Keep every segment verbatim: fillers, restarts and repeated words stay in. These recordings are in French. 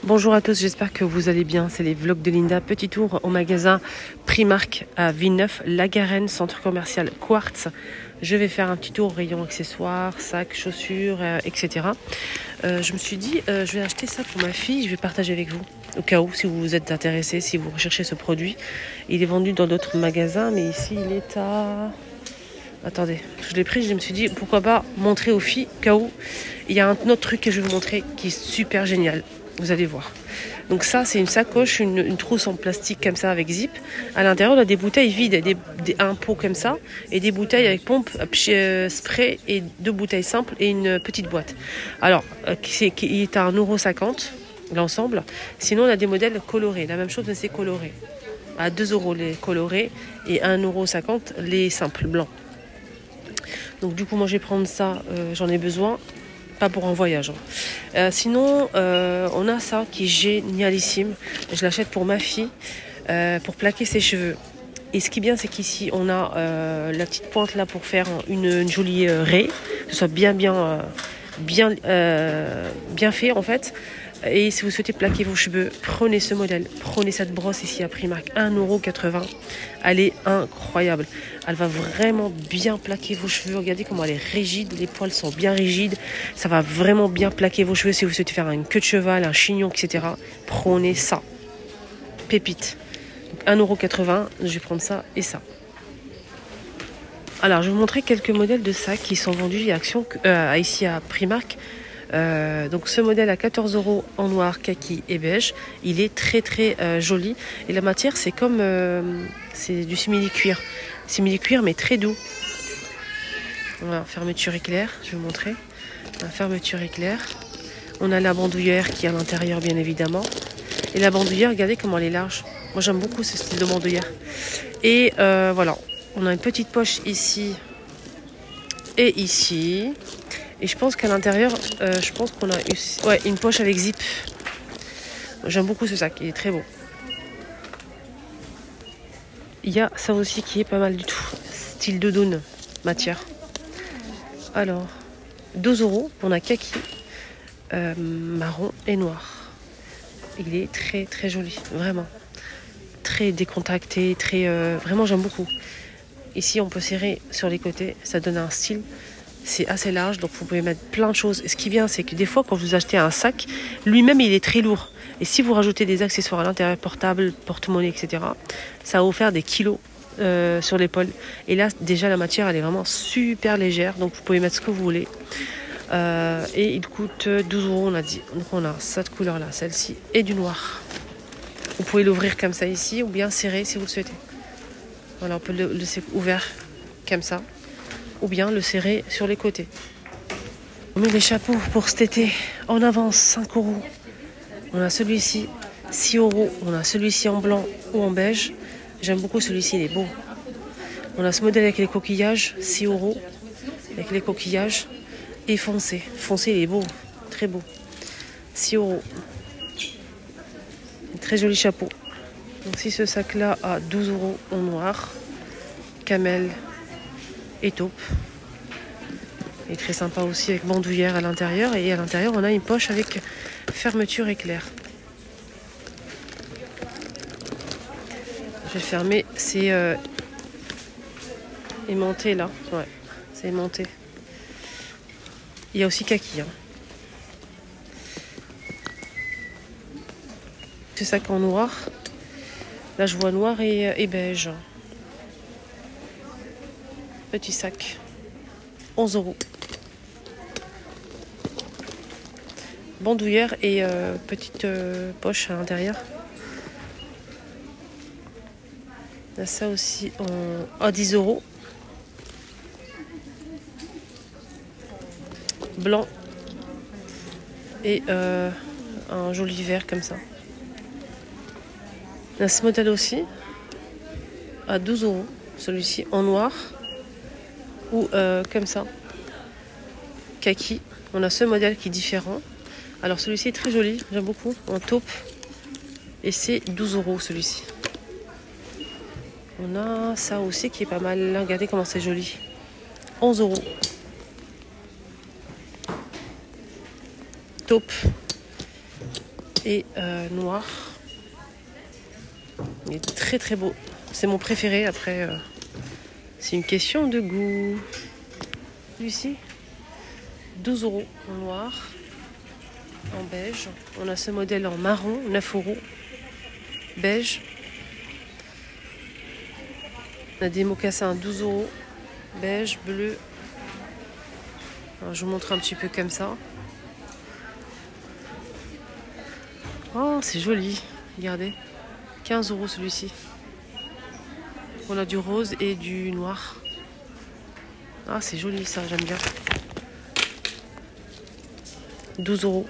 Bonjour à tous, j'espère que vous allez bien. C'est les vlogs de Linda. Petit tour au magasin Primark à Villeneuve-la-Garenne, centre commercial Quartz. Je vais faire un petit tour rayon accessoires, sacs, chaussures, euh, et cetera. Euh, je me suis dit, euh, je vais acheter ça pour ma fille. Je vais partager avec vous, au cas où, si vous vous êtes intéressé, si vous recherchez ce produit. Il est vendu dans d'autres magasins, mais ici, il est à... Attendez, je l'ai pris, je me suis dit, pourquoi pas montrer aux filles, au cas où. Il y a un autre truc que je vais vous montrer qui est super génial. Vous allez voir. Donc ça, c'est une sacoche, une, une trousse en plastique comme ça avec zip. À l'intérieur, on a des bouteilles vides, des, des, un pot comme ça, et des bouteilles avec pompe, euh, spray, et deux bouteilles simples et une petite boîte. Alors, euh, c'est, il est à un euro cinquante l'ensemble. Sinon, on a des modèles colorés. La même chose, mais c'est coloré. À deux euros les colorés et un euro cinquante les simples blancs. Donc du coup, moi, je vais prendre ça. Euh, j'en ai besoin. Pas pour un voyage. Hein. Euh, sinon, euh, on a ça qui est génialissime. Je l'achète pour ma fille, euh, pour plaquer ses cheveux. Et ce qui est bien, c'est qu'ici, on a euh, la petite pointe là pour faire une, une jolie euh, raie, que ce soit bien, bien, euh, bien, euh, bien fait en fait. Et si vous souhaitez plaquer vos cheveux, prenez ce modèle, prenez cette brosse ici à Primark, un euro quatre-vingts. Elle est incroyable. Elle va vraiment bien plaquer vos cheveux. Regardez comment elle est rigide, les poils sont bien rigides. Ça va vraiment bien plaquer vos cheveux si vous souhaitez faire une queue de cheval, un chignon, et cetera. Prenez ça. Pépite. un euro quatre-vingts, je vais prendre ça et ça. Alors, je vais vous montrer quelques modèles de sacs qui sont vendus à Action, euh, ici à Primark. Euh, donc ce modèle à quatorze euros en noir, kaki et beige. Il est très très euh, joli. Et la matière, c'est comme euh, c'est du simili-cuir. Simili-cuir mais très doux. Voilà, fermeture éclair, je vais vous montrer. La fermeture éclair. On a la bandoulière qui est à l'intérieur bien évidemment. Et la bandoulière, regardez comment elle est large. Moi j'aime beaucoup ce style de bandoulière. Et euh, voilà, on a une petite poche ici et ici. Et je pense qu'à l'intérieur, euh, je pense qu'on a eu, ouais, une poche avec zip. J'aime beaucoup ce sac, il est très beau. Il y a ça aussi qui est pas mal du tout. Style de doudoune, matière. Alors, douze euros, on a kaki, euh, marron et noir. Il est très très joli, vraiment. Très décontracté, très, euh, vraiment j'aime beaucoup. Ici, on peut serrer sur les côtés, ça donne un style. C'est assez large, donc vous pouvez mettre plein de choses. Et ce qui est bien, c'est que des fois, quand vous achetez un sac, lui-même, il est très lourd. Et si vous rajoutez des accessoires à l'intérieur, portable, porte-monnaie, et cetera, ça va vous faire des kilos euh, sur l'épaule. Et là, déjà, la matière, elle est vraiment super légère. Donc, vous pouvez mettre ce que vous voulez. Euh, et il coûte douze euros, on a dit. Donc, on a cette couleur-là, celle-ci, et du noir. Vous pouvez l'ouvrir comme ça ici, ou bien serrer si vous le souhaitez. Voilà, on peut le laisser ouvert comme ça. Ou bien le serrer sur les côtés. On met les chapeaux pour cet été en avance, cinq euros. On a celui-ci, six euros. On a celui-ci en blanc ou en beige. J'aime beaucoup celui-ci, il est beau. On a ce modèle avec les coquillages, six euros. Avec les coquillages. Et foncé. Foncé, il est beau, très beau. six euros. Un très joli chapeau. Donc si ce sac-là a douze euros en noir. Camel. Et taupe. Et très sympa aussi avec bandoulière à l'intérieur. Et à l'intérieur, on a une poche avec fermeture éclair. Je vais fermer. C'est euh, aimanté là. Ouais, c'est aimanté. Il y a aussi kaki. Hein. Ce sac en noir. Là, je vois noir et, et beige. Petit sac, onze euros. Bandoulière et euh, petite euh, poche à l'intérieur. Là, ça aussi en à dix euros. Blanc. Et euh, un joli vert comme ça. Là, ce modèle aussi à douze euros. Celui-ci en noir. Ou euh, comme ça, kaki. On a ce modèle qui est différent. Alors celui-ci est très joli, j'aime beaucoup, en taupe. Et c'est douze euros celui-ci. On a ça aussi qui est pas mal. Regardez comment c'est joli. onze euros. Taupe. et euh, noir. Il est très très beau. C'est mon préféré. Après, euh, c'est une question de goût. Celui-ci, douze euros en noir, en beige. On a ce modèle en marron, neuf euros, beige. On a des mocassins à douze euros, beige, bleu. Alors, je vous montre un petit peu comme ça. Oh, c'est joli. Regardez. quinze euros celui-ci. On a du rose et du noir. Ah, c'est joli ça, j'aime bien. douze euros.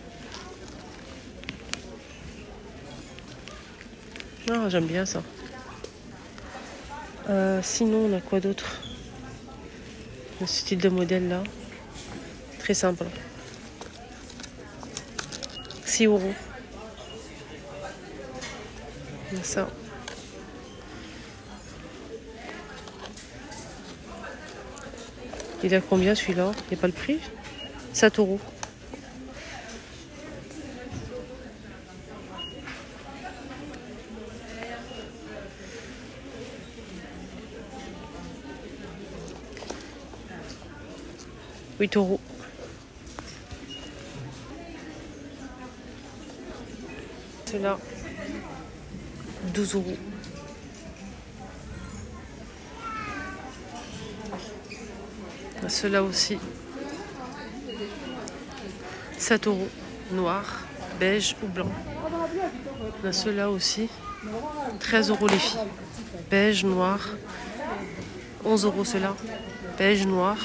Ah, j'aime bien ça. Euh, sinon, on a quoi d'autre? Ce style de modèle là. Très simple. six euros. Ça. Il a combien celui-là? Il n'y a pas le prix? sept euros. huit euros. Cela, douze euros. Ceux-là aussi, sept euros, noir, beige ou blanc. On a ceux-là aussi, treize euros les filles, beige, noir, onze euros ceux-là, beige, noir.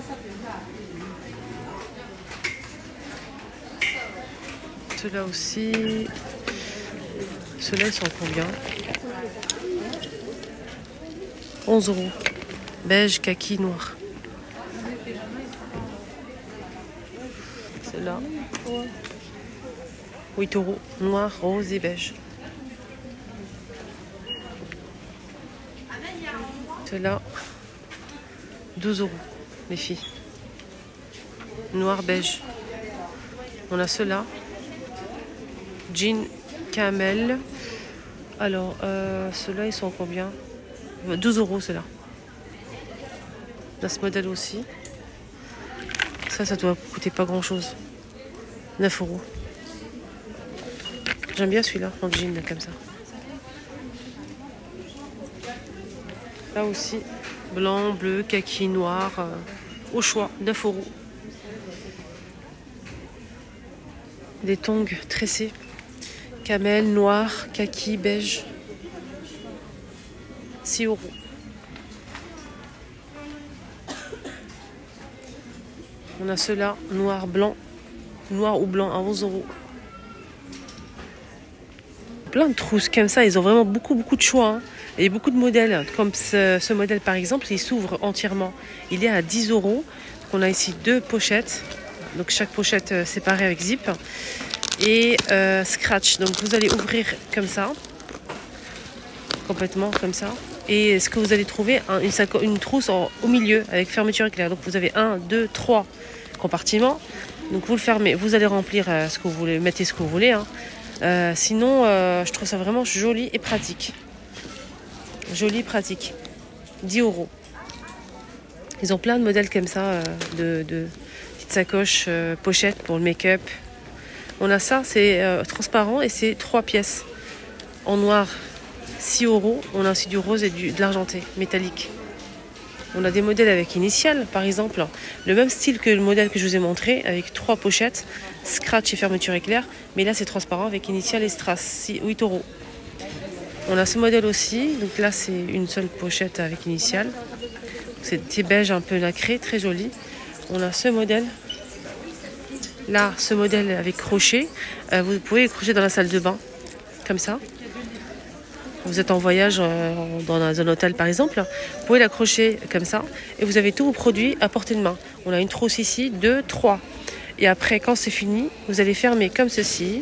Ceux-là aussi, ceux-là ils sont combien? onze euros, beige, kaki, noir. Là, huit euros, noir, rose et beige. Ceux-là, douze euros, les filles. Noir, beige. On a ceux-là, jean camel. Alors, euh, ceux-là, ils sont combien? douze euros, ceux-là. On a ce modèle aussi. Ça, ça doit coûter pas grand-chose. neuf euros. J'aime bien celui-là, en jean, comme ça. Là aussi, blanc, bleu, kaki, noir, euh, au choix, neuf euros. Des tongs tressés. Camel, noir, kaki, beige. six euros. On a ceux-là, noir, blanc, noir ou blanc à onze euros. Plein de trousses comme ça, ils ont vraiment beaucoup beaucoup de choix. Hein. Et beaucoup de modèles, comme ce, ce modèle par exemple, il s'ouvre entièrement. Il est à dix euros. On a ici deux pochettes, donc chaque pochette euh, séparée avec zip. Et euh, scratch, donc vous allez ouvrir comme ça, complètement comme ça. Et ce que vous allez trouver, un, une, une trousse en, au milieu avec fermeture éclair. Donc vous avez un, deux, trois compartiments. Donc vous le fermez, vous allez remplir euh, ce que vous voulez, mettez ce que vous voulez. Hein. Euh, sinon, euh, je trouve ça vraiment joli et pratique. Joli, pratique. dix euros. Ils ont plein de modèles comme ça, euh, de, de petites sacoches, euh, pochettes pour le make-up. On a ça, c'est euh, transparent et c'est trois pièces en noir. six euros. On a aussi du rose et du, de l'argenté métallique. On a des modèles avec initiales, par exemple. Le même style que le modèle que je vous ai montré, avec trois pochettes, scratch et fermeture éclair. Mais là, c'est transparent avec initiales et strass, huit euros. On a ce modèle aussi. Donc là, c'est une seule pochette avec initiales. C'est beige un peu nacré, très joli. On a ce modèle. Là, ce modèle avec crochet. Euh, vous pouvez les crocheter dans la salle de bain, comme ça. Vous êtes en voyage euh, dans un hôtel par exemple, vous pouvez l'accrocher comme ça et vous avez tous vos produits à portée de main. On a une trousse ici, deux, trois. Et après, quand c'est fini, vous allez fermer comme ceci.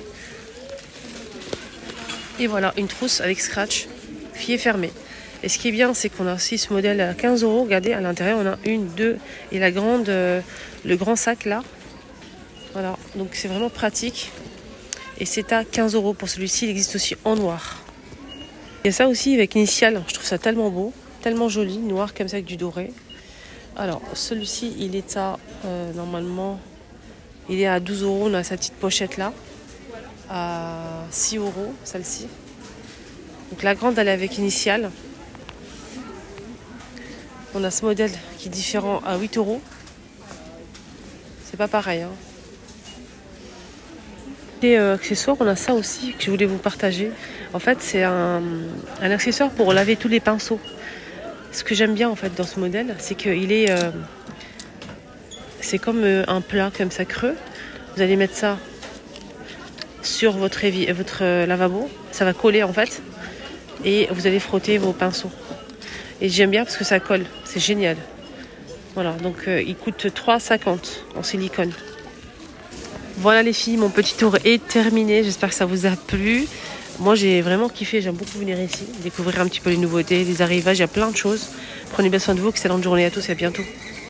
Et voilà, une trousse avec scratch, filet fermé. Et ce qui est bien, c'est qu'on a aussi ce modèle à quinze euros. Regardez, à l'intérieur, on a une, deux et la grande, euh, le grand sac là. Voilà, donc c'est vraiment pratique. Et c'est à quinze euros pour celui-ci. Il existe aussi en noir. Il y a ça aussi avec Initial. Je trouve ça tellement beau, tellement joli, noir comme ça avec du doré. Alors, celui-ci, il est à, euh, normalement, il est à douze euros. On a sa petite pochette là, à six euros, celle-ci. Donc la grande, elle est avec Initial. On a ce modèle qui est différent à huit euros. C'est pas pareil. Hein. Et euh, accessoires, on a ça aussi que je voulais vous partager. En fait, c'est un, un accessoire pour laver tous les pinceaux. Ce que j'aime bien en fait dans ce modèle, c'est qu'il est, euh, c'est comme euh, un plat comme ça creux. Vous allez mettre ça sur votre, votre euh, lavabo, ça va coller en fait, et vous allez frotter vos pinceaux. Et j'aime bien parce que ça colle, c'est génial. Voilà, donc euh, il coûte trois euros cinquante en silicone. Voilà les filles, mon petit tour est terminé. J'espère que ça vous a plu. Moi j'ai vraiment kiffé, j'aime beaucoup venir ici, découvrir un petit peu les nouveautés, les arrivages, il y a plein de choses. Prenez bien soin de vous, excellente journée à tous et à bientôt.